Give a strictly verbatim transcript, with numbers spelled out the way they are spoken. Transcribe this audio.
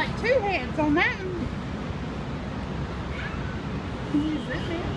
like two heads on that one. Use this end.